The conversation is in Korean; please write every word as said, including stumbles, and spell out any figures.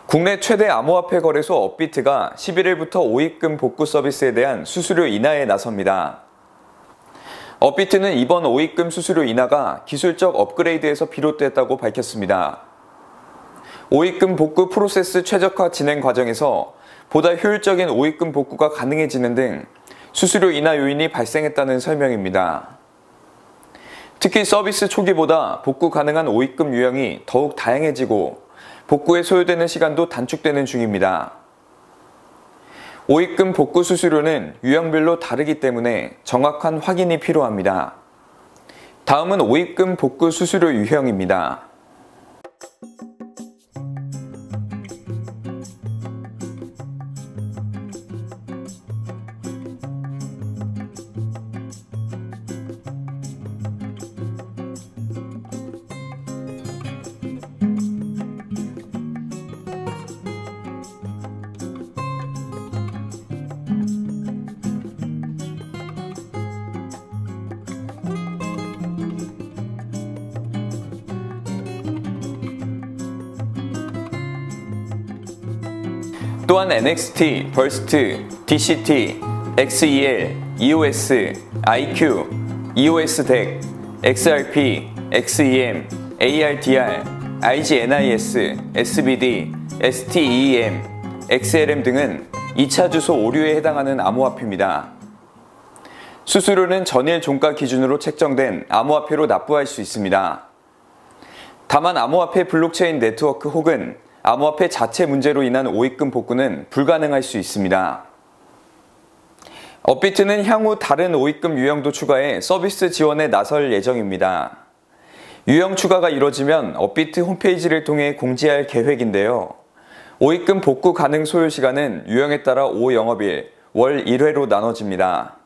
국내 최대 암호화폐 거래소 업비트가 십일 일부터 오입금 복구 서비스에 대한 수수료 인하에 나섭니다. 업비트는 이번 오입금 수수료 인하가 기술적 업그레이드에서 비롯됐다고 밝혔습니다. 오입금 복구 프로세스 최적화 진행 과정에서 보다 효율적인 오입금 복구가 가능해지는 등 수수료 인하 요인이 발생했다는 설명입니다. 특히 서비스 초기보다 복구 가능한 오입금 유형이 더욱 다양해지고 복구에 소요되는 시간도 단축되는 중입니다. 오입금 복구 수수료는 유형별로 다르기 때문에 정확한 확인이 필요합니다. 다음은 오입금 복구 수수료 유형입니다. 또한 엔엑스티, 버스트, 디씨티, 엑스이엘, 이오에스, 아이큐, 이오에스 덱, 엑스알피, 엑스이엠, 에이알디알, 아이지엔아이에스, 에스비디, 에스티이엠, 엑스엘엠 등은 이 차 주소 오류에 해당하는 암호화폐입니다. 수수료는 전일 종가 기준으로 책정된 암호화폐로 납부할 수 있습니다. 다만 암호화폐 블록체인 네트워크 혹은 암호화폐 자체 문제로 인한 오입금 복구는 불가능할 수 있습니다. 업비트는 향후 다른 오입금 유형도 추가해 서비스 지원에 나설 예정입니다. 유형 추가가 이뤄지면 업비트 홈페이지를 통해 공지할 계획인데요. 오입금 복구 가능 소요 시간은 유형에 따라 오 영업일, 월 일 회로 나눠집니다.